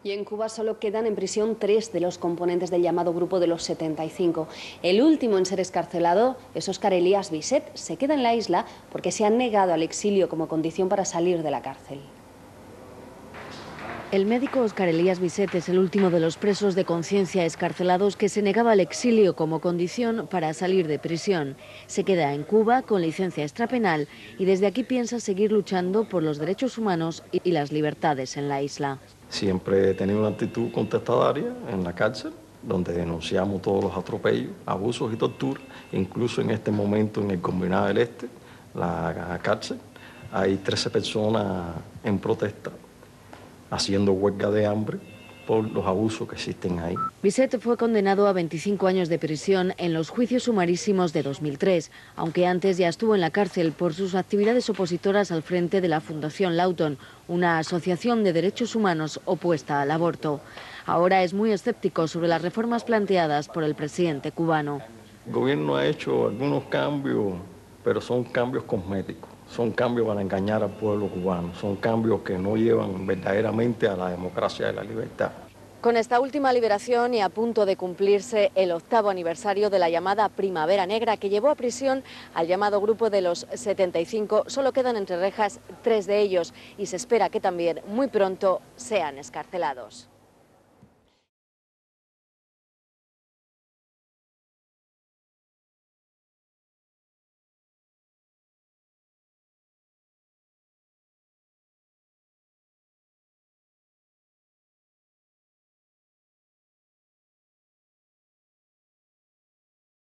Y en Cuba solo quedan en prisión 3 de los componentes del llamado Grupo de los 75. El último en ser excarcelado es Óscar Elías Bisset. Se queda en la isla porque se ha negado al exilio como condición para salir de la cárcel. El médico Óscar Elías Bisset es el último de los presos de conciencia excarcelados que se negaba al exilio como condición para salir de prisión. Se queda en Cuba con licencia extrapenal y desde aquí piensa seguir luchando por los derechos humanos y las libertades en la isla. Siempre he tenido una actitud contestataria en la cárcel, donde denunciamos todos los atropellos, abusos y torturas. Incluso en este momento en el Combinado del Este, la cárcel, hay 13 personas en protesta, haciendo huelga de hambre por los abusos que existen ahí. Bisset fue condenado a 25 años de prisión en los juicios sumarísimos de 2003, aunque antes ya estuvo en la cárcel por sus actividades opositoras al frente de la Fundación Lawton, una asociación de derechos humanos opuesta al aborto. Ahora es muy escéptico sobre las reformas planteadas por el presidente cubano. El gobierno ha hecho algunos cambios, pero son cambios cosméticos. Son cambios para engañar al pueblo cubano, son cambios que no llevan verdaderamente a la democracia y a la libertad. Con esta última liberación y a punto de cumplirse el 8º aniversario de la llamada Primavera Negra que llevó a prisión al llamado Grupo de los 75, solo quedan entre rejas 3 de ellos y se espera que también muy pronto sean excarcelados.